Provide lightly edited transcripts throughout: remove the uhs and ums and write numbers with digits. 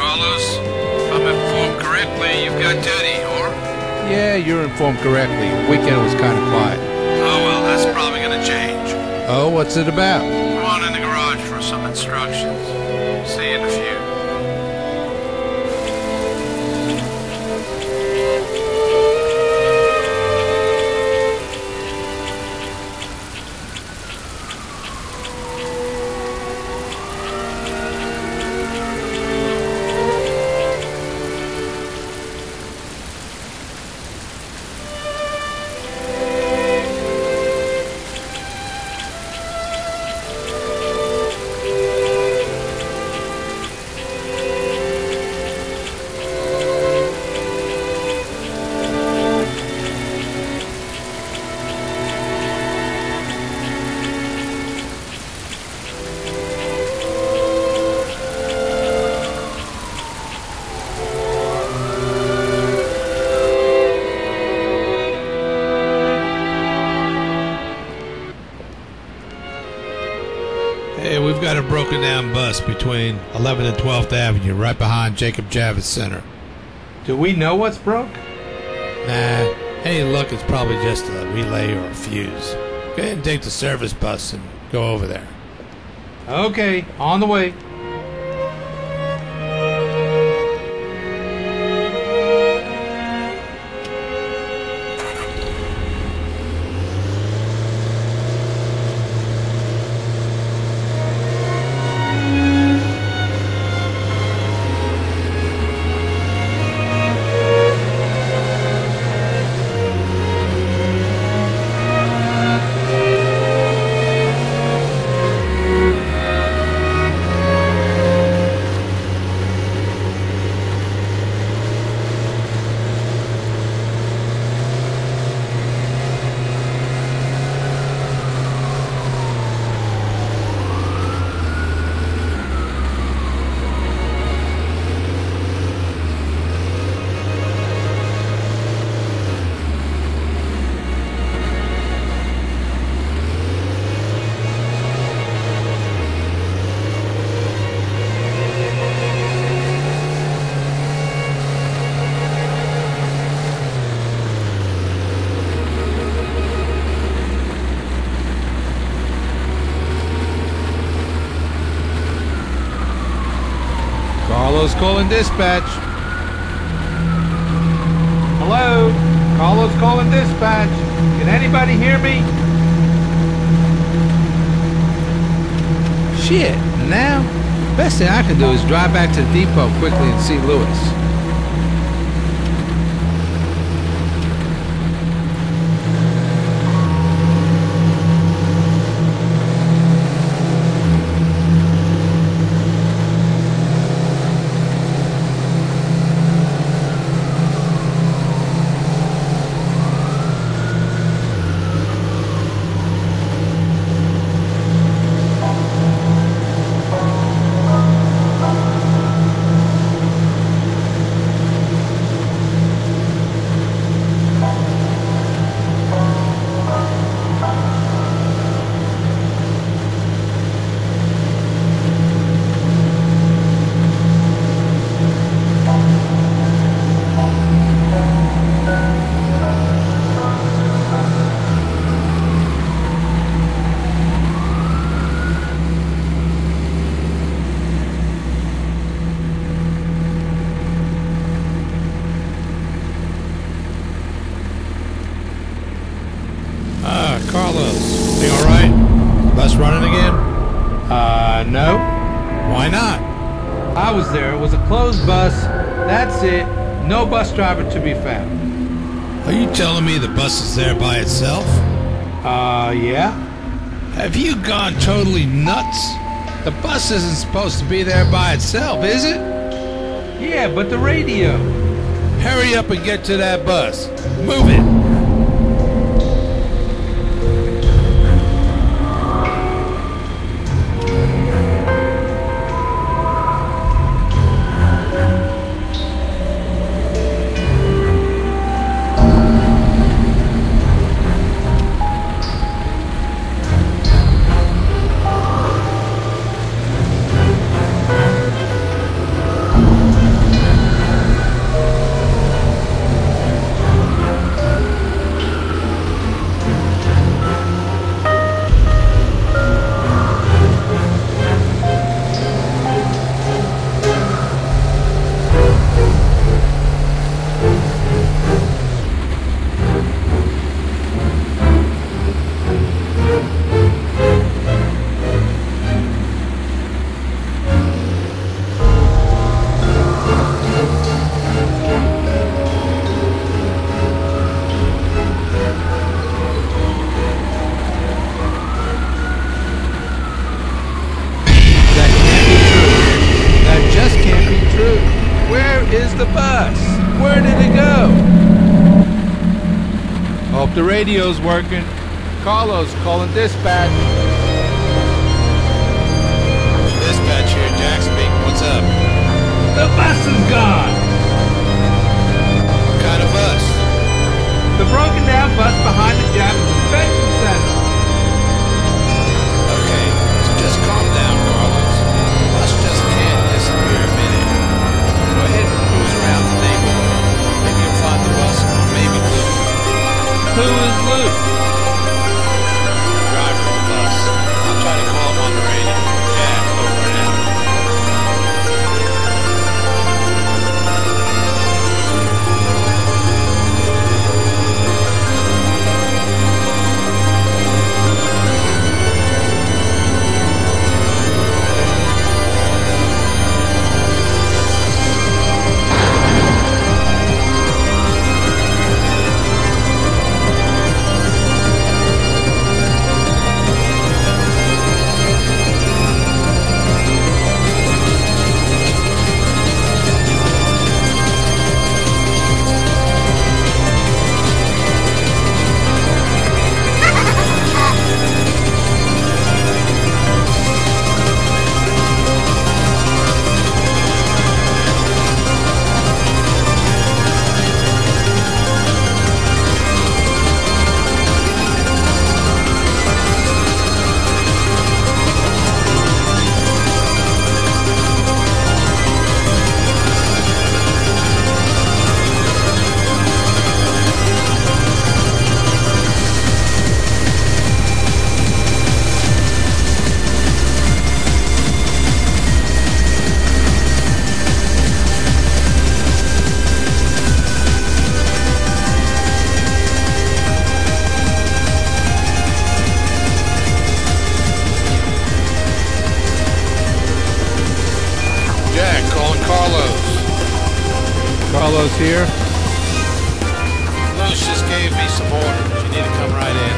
Carlos. If I'm informed correctly, you've got duty, or? Yeah, you're informed correctly. Weekend was kind of quiet. Oh, well, that's probably gonna change. Oh, what's it about? Come on in the garage for some instructions. See you in a few. Hey, we've got a broken down bus between 11th and 12th Avenue, right behind Jacob Javits Center. Do we know what's broke? Nah, any luck, it's probably just a relay or a fuse. Go ahead and take the service bus and go over there. Okay, on the way. Carlos calling dispatch. Hello? Carlos calling dispatch. Can anybody hear me? Shit, now? Best thing I can do is drive back to the depot quickly and see Lewis. Carlos, you alright? Bus running again? No. Why not? I was there. It was a closed bus. That's it. No bus driver to be found. Are you telling me the bus is there by itself? Yeah. Have you gone totally nuts? The bus isn't supposed to be there by itself, is it? Yeah, but the radio. Hurry up and get to that bus. Move it. the radio's working. Carlos calling dispatch. Dispatch here, Jack speaking. What's up? The bus is gone. What kind of bus? The broken down bus behind the Japanese convention center. Okay, so just calm down, Carlos. Bus just can't disappear a minute. Go ahead and cruise around the neighborhood. Maybe you'll find the bus, or maybe Luke. Who is Luke? The driver of the bus. I'll try to call him on the radio. Jack, over and out. Carlos here. Luce just gave me some orders. You need to come right in.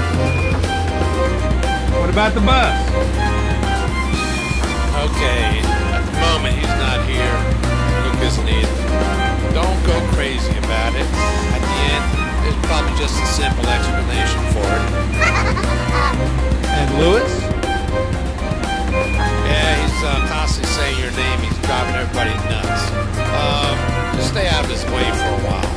What about the bus? Okay, at the moment he's not here. Luke isn't either. Don't go crazy about it. At the end, there's probably just a simple explanation for it. And Lewis? Yeah, he's constantly saying your name. He's driving everybody nuts. Just stay out of his way for a while.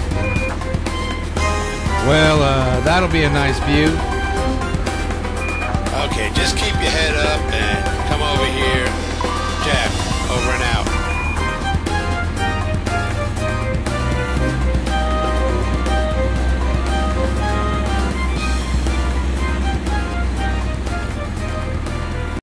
Well, that'll be a nice view. Okay, just keep your head up and